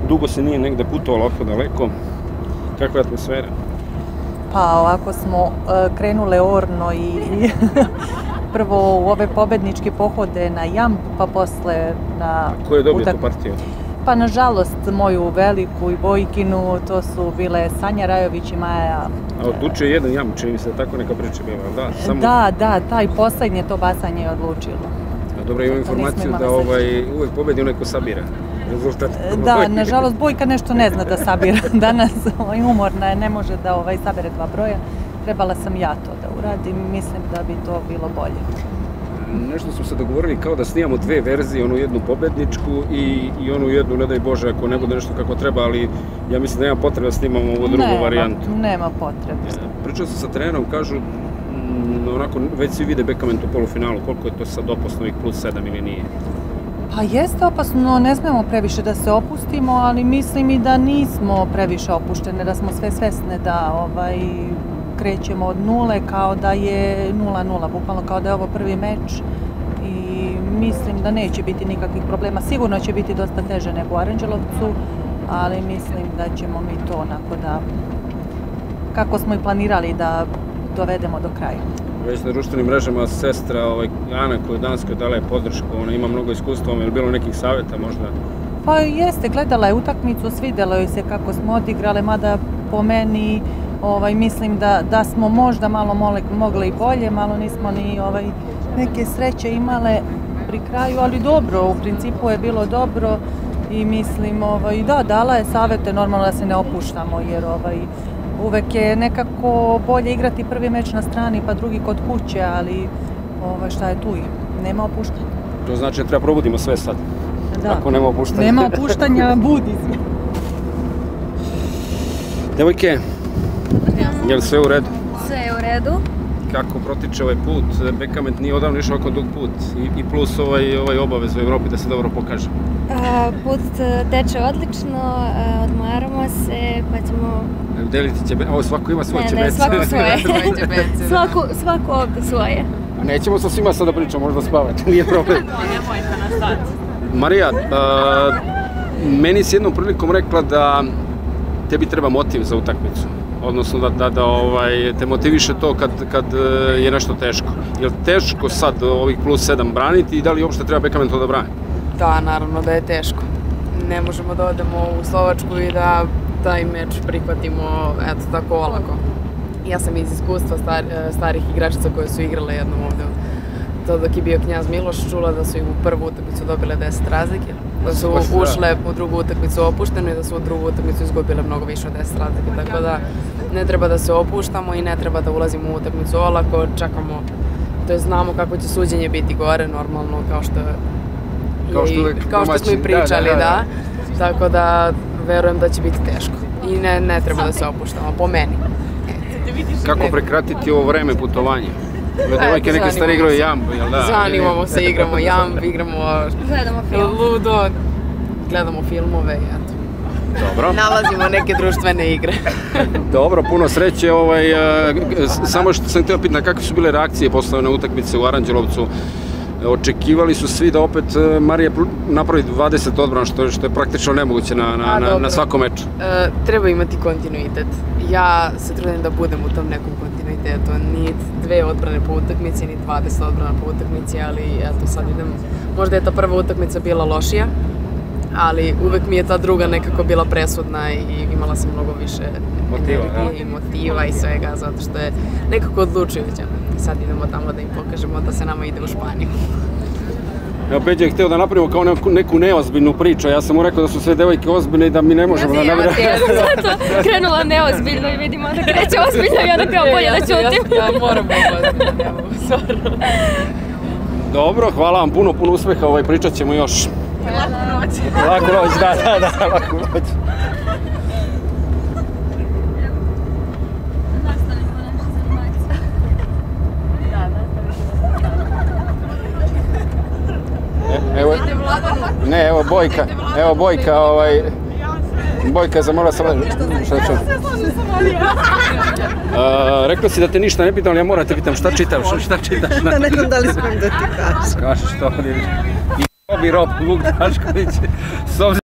dugo se nije negde putovalo ovako daleko. Kakva je atmosfera? Pa ovako smo krenule orno i prvo u ove pobedničke pohode na Jamp, pa posle na... Ko je dobio tu partiju? Pa nažalost moju veliku i Bojkinu, to su bile Sanja Rajović i Maja. A odlučio jedan Jamp, čini mi se tako neka priča bila, da? Da, taj poslednje to bacanje je odlučilo. Dobro, imam informaciju da uvek pobedi onaj ko sabira rezultat. Da, nažalost Bojka nešto ne zna da sabira danas, umorna je, ne može da sabere dva broja. Trebala sam ja to da uradim, mislim da bi to bilo bolje. Nešto smo se dogovorili kao da snimamo dve verzije, onu jednu pobedničku i onu jednu, ne daj Bože, ako ne bude nešto kako treba, ali ja mislim da nema potrebe da snimamo ovu drugu varijantu. Nema potrebe. Pričao sam sa trenerom, kažu, onako, već svi vide Bekament u polufinalu, koliko je to sad opasno ovih +7 ili nije? Pa jeste opasno, ne smemo previše da se opustimo, ali mislim i da nismo previše opuštene, da smo sve svesne da krećemo od nule, kao da je 0-0, bukvalno kao da je ovo prvi meč i mislim da neće biti nikakvih problema. Sigurno će biti dosta teže nego u Aranđelovcu, ali mislim da ćemo mi to onako da, kako smo i planirali, da dovedemo do kraja. Već na društvenim mrežama sestra Ana koja je Danskoj dala je podršku, ona ima mnogo iskustva, je li bilo nekih savjeta možda? Pa jeste, gledala je utakmicu, svidelo joj se kako smo odigrale, mada po meni mislim da smo možda malo mogli i bolje, malo nismo ni neke sreće imale pri kraju, ali dobro, u principu je bilo dobro i mislim, da, dala je savjete, normalno da se ne opuštamo, jer uvek je nekako bolje igrati prvi meč na strani pa drugi kod kuće, ali šta je tu i nema opuštanja. To znači da treba probudimo sve sad, ako nema opuštanja. Nema opuštanja, budi se. Devojke, je li sve u redu? Sve je u redu. Kako protiče ovaj put? Bekament nije odavno išao ovako dug put i plus ovaj obavez u Evropi da se dobro pokaže. Put teče odlično, odmaramo se, pa ćemo... Deliti ćebe... Ovo, svako ima svoje ćebece. Ne, svako svoje. Svako ovde svoje. A nećemo sa svima sada pričamo, možda spavati, nije problem. Nemojte nas sad. Marija, meni si jednom prilikom rekla da tebi treba motiv za utakmicu. Odnosno da te motiviše to kad je nešto teško. Je li teško sad ovih +7 braniti i da li uopšte treba Bekament to da brani? Da, naravno da je teško. Ne možemo da odemo u Slovačku i da taj meč prihvatimo tako olako. Ja sam iz iskustva starih igračica koje su igrale jednom ovde. To dok je bio Knjaz Miloš, čula da su im u prvu utakmicu dobile 10 razlike, da su ušle u drugu utakmicu opušteno i da su u drugu utakmicu izgubile mnogo više od 10 razlike. Tako da ne treba da se opuštamo i ne treba da ulazimo u utakmicu olako, čekamo, to je znamo kako će suđenje biti gore, normalno, kao što smo i pričali, da. Tako da verujem da će biti teško i ne treba da se opuštamo, po meni. Kako prekratiti ovo vreme putovanja? Devojke neke stvari igraju Jamb, jel da? Zanimamo se, igramo Jamb, igramo Ludo, gledamo filmove i eto. Dobro. Nalazimo neke društvene igre. Dobro, puno sreće. Samo što sam htio pitati, kakve su bile reakcije posle na utakmice u Aranđelovcu? Očekivali su svi da opet Marija napravi 20 odbrana, što je praktično nemoguće na svakom meču. Treba imati kontinuitet. Ja se trudim da budem u tom nekom kontinuitetu. Nije 2 odbrane po utakmici, ni 20 odbrana po utakmici, ali eto sad idem. Možda je ta prva utakmica bila lošija, ali uvek mi je ta druga nekako bila presudna i imala sam mnogo više energije i motiva i svega, zato što je nekako odlučujuća. Sad idemo tamo da im pokažemo da se nama ide u Španiju. Evo, Peđa je hteo da napravimo kao neku neozbiljnu priču, ja sam mu rekao da su sve devojke ozbiljne i da mi ne možemo da napravimo. Ja sam zato krenula neozbiljno i vidimo da kreće ozbiljno i onda kao bolje da ćutim. Ja moram ozbiljno, ne mogu, stvarno. Dobro, hvala vam, puno uspeha, pričat ćemo još. Laku noć. Laku noć, da, laku noć. Ne, evo Bojka, Bojka je zamolila sam... Šta čujem? Rekla si da te ništa ne pitam, ali ja moram te pitam šta čitaš? Da ne znam da li smijem da ti kažem. Kaži što ovdje. I Robi Vuk Dašković, s obzirom